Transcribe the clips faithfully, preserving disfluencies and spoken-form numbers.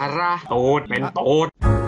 าราโตดเป็นโตด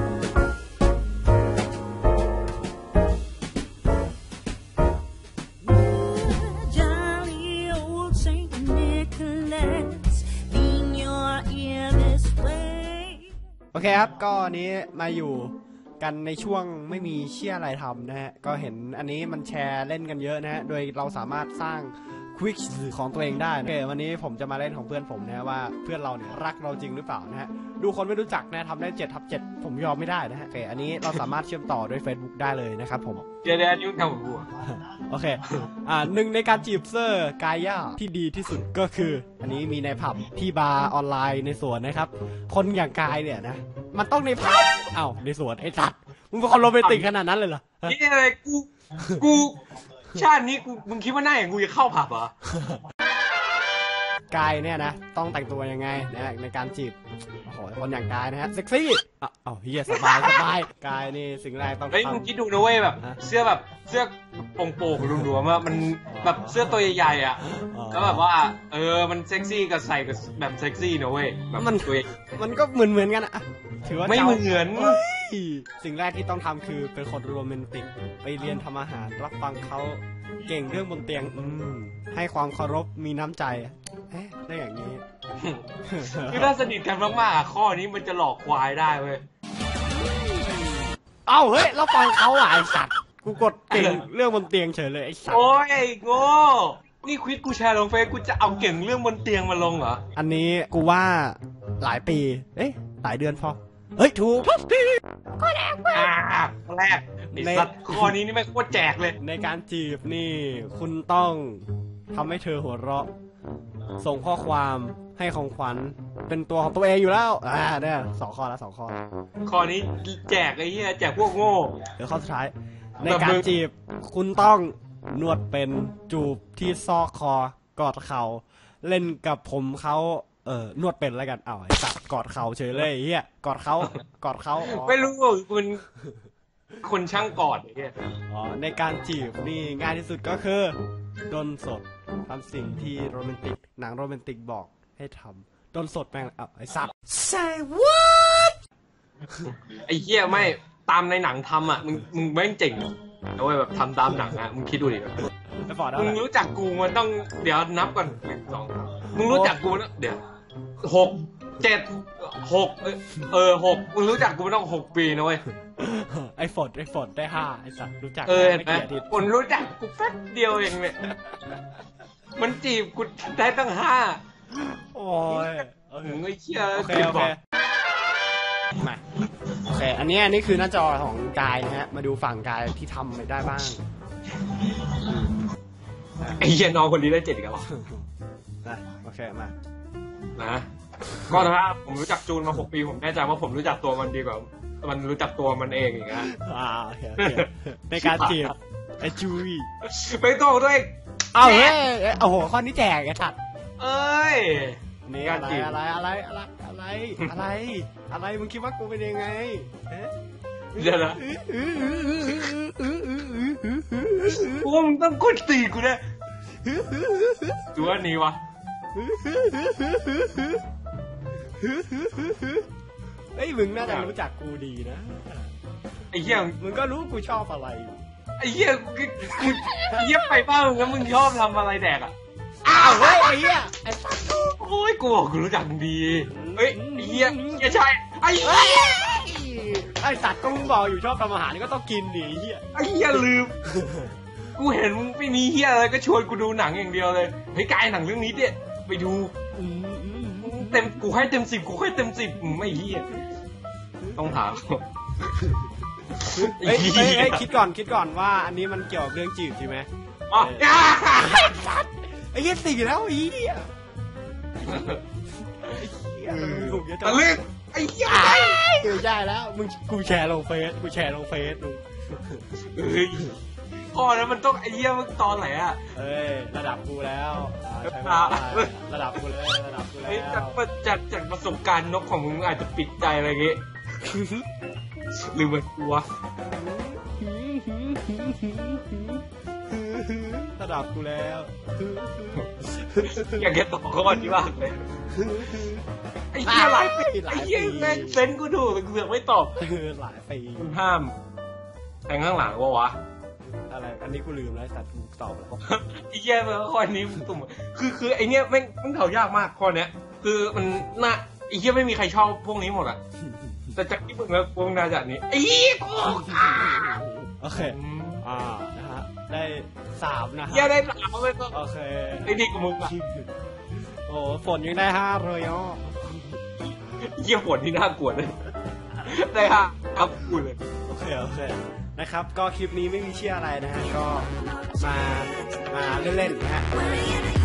โอเคครับก็นี้มาอยู่กันในช่วงไม่มีเชี่ยอะไรทำนะฮะก็เห็นอันนี้มันแชร์เล่นกันเยอะนะฮะโดยเราสามารถสร้างควิกของตัวเองได้โอเควันนี้ผมจะมาเล่นของเพื่อนผมนะว่าเพื่อนเราเนี่ยรักเราจริงหรือเปล่านะฮะดูคนไม่รู้จักนะทำได้เจ็ดทับเจ็ดผมยอมไม่ได้นะฮะโอเคอันนี้เราสามารถเชื่อมต่อด้วย Facebook ได้เลยนะครับผมเดี๋ยวเดี๋ยวยุ่งทำหัวโอเคอ่าหนึ่งในการจีบเซอร์กายย่าที่ดีที่สุดก็คืออันนี้มีในผับที่บาร์ออนไลน์ในสวนนะครับคนอย่างกายเนี่ยนะมันต้องในผับเอ้าในสวนไอ้สัตว์มึงเป็นคนโรแมนติกขนาดนั้นเลยเหรอนี่อะไรกูกูชาตินี้กูมึงคิดว่าหน้าอย่างกูจะเข้าผับเหรอกายเนี่ยนะต้องแต่งตัวยังไงนะในการจีบโอ้โหคนอย่างกายนะฮะเซ็กซี่อ่ะอ๋อเฮียสบายสบายกายนี่สิ่งแรกต้องเฮ้ยมึงคิดดูนะเว้ยแบบเสื้อแบบเสื้อโป่งๆรวมๆว่ามันแบบเสื้อตัวใหญ่ๆอ่ะแล้วแบบว่าเออมันเซ็กซี่กับใส่กับแบบเซ็กซี่นะเว้ยแบบมันตัวมันก็เหมือนเหมือนกันอะถือว่าไม่เหมือนสิ่งแรกที่ต้องทำคือเป็นคนโรแมนติกไปเรียนทำอาหารรับฟังเขาเก่งเรื่องบนเตียงอืมให้ความเคารพมีน้ำใจเอ๊ะได้อย่างนี้คือถ้าสนิทกันมากๆข้อนี้มันจะหลอกควายได้เว้ยเอ้าเฮ้ยแล้วฟังเขาอ่ะไอสัตว์กูกดเก่งเรื่องบนเตียงเฉยเลยไอสัตว์โอ้ยโง่นี่ควิดกูแชร์ลงเฟซกูจะเอาเก่งเรื่องบนเตียงมาลงเหรออันนี้กูว่าหลายปีเอ๊ะหลายเดือนพอเฮ้ยถูกข้อแรกอ่าข้อแรกในข้อนี้นี่ไม่โคตรแจกเลยในการจีบนี่คุณต้องทำให้เธอหัวเราะส่งข้อความให้ของขวัญเป็นตัวของตัวเองอยู่แล้วอ่าเนี่ยสองข้อแล้วสองข้อข้อนี้แจกไอ้เหี้ยแจกพวกโง่เดี๋ยวข้อสุดท้ายในการจีบคุณต้องนวดเป็นจูบที่ซอกคอกอดเข่าเล่นกับผมเขาเออนวดเป็นอะไรกันอ้าวไอ้สัตว์กอดเข่าเฉยเลยเฮียกอดเขากอดเขาไม่รู้คุณคนช่างกอดไอ้เฮียอ๋อในการจีบนี่ง่ายที่สุดก็คือดนสดทำสิ่งที่โรแมนติกหนังโรแมนติกบอกให้ทำดนสดแม่งอ้าวไอ้สัตว์ Say what ไอ้เฮียไม่ตามในหนังทำอ่ะมึงมึงแม่งเจ๋งเอาไว้แบบทำตามหนังอ่ะมึงคิดดูดิมึงรู้จักกูมันต้องเดี๋ยวนับก่อนหนึ่งสองมึงรู้จักกูนะเดี๋ยวหกเจ็ดหกเออหกมึงรู้จักกูมันต้องหกปีนะเว้ยไอ้ฝนไอ้ฝนได้ห้าไอ้สัตว์รู้จักเออไม่กี่คนรู้จักกูแป๊บเดียวเองเนี่ยมันจีบกูได้ตั้งห้าโอ้ยมึงไม่เชื่อโอเคโอเคมาโอเคอันนี้อันนี้คือหน้าจอของกายนะฮะมาดูฝั่งกายที่ทำไปได้บ้างไอ้เหี้ยน้องคนนี้ได้เจ็ดกันหรอนะโอเคมานะก็ถ้าผมรู้จักจูนมาหกปีผมแน่ใจว่าผมรู้จักตัวมันดีกว่ามันรู้จักตัวมันเองอย่างเงี้ยอ่าโอเคในการจีบไอ้จูยไปโตด้วยเอาเฮ้ยโอ้โหข้อนี้แจกไอ้ถัดเอ้ยนี่อะไรอะไรอะไรอะไรอะไรอะไรอะไรมึงคิดว่ากูเป็นยังไงเดี๋ยวนะกูว่ามึงต้องกดตีกูเนี่ยตัวนี้วะเฮ้ยมึงน่าจะรู้จักกูดีนะไอ้เหี้ยมึงก็รู้กูชอบอะไรไอ้เหี้ยกูไอ้เหี้ยไปบ้ามึงแล้วมึงชอบทำอะไรแดกอ่ะอ้าวเฮ้ยไอ้เหี้ยไอ้โอ้ยกูบอกกูรู้จักมึงดีเฮ้ยไอ้เหี้ยไม่ใช่ไอ้ไอ้สัตว์ก็มึงบอกอยู่ชอบทำอาหารนี่ก็ต้องกินดิเฮียไอ้เฮียลืมกูเห็นมึงไม่มีเฮียอะไรก็ชวนกูดูหนังอย่างเดียวเลยเฮ้ยกายหนังเรื่องนี้เนี่ยไปดูเต็มกูให้เต็มสิบกูให้เต็มสิบไม่เฮียต้องถามเฮ้ยเฮ้ยคิดก่อนคิดก่อนว่าอันนี้มันเกี่ยวกับเรื่องจีบใช่ไหมอ๋อไอ้เหี้ยสี่แล้วไอ้เหี้ยถูกเยอะจังเลยไอ้เหี้ยกูใช่แล้วมึงกูแชร์ลงเฟซกูแชร์ลงเฟซดูเฮ้ยอ๋อแล้วมันต้องไอ้เหี้ยมึงตอนไหนอ่ะเอ้ยระดับกูแล้วระดับกูเลยระดับกูแล้วจากจากจากประสบการณ์นกของมึงอาจจะปิดใจอะไรเงี้ยหรือมันกลัวระดับกูแล้วอยากจะตอบข้อที่ว่าเลยไอ้เหี้ยหลายปีไอ้เหี้ยแม่งเซนกูถูกแต่เสือกไม่ตอบหลายปีคุณห้ามแทงข้างหลังวะวะอะไรอันนี้กูลืมแล้วสัตว์กูตอบแล้วไอ้เหี้ยมันข้อนี้ตุ่มคือคือไอ้เนี้ยแม่งแม่งเดายากมากข้อเนี้ยคือมันน่าไอ้เหี้ยไม่มีใครชอบพวกนี้หมดอะแต่จากที่มึงแล้วพวกนาจากนี้ไอ้เหี้ยกูโอเคอ่านะฮะได้สามนะฮะเหี้ยได้สามไปก็โอเคไอ้ดีกับมึงอะโอ้ฝนยังได้ห้าเลยอ๋อเหี้ยฝนที่น่ากลัวเลยได้ห้าครับกูเลยโอเคโอเคนะครับก็คลิปนี้ไม่มีเชื่ออะไรนะฮะก็มามาเล่นๆนะฮะ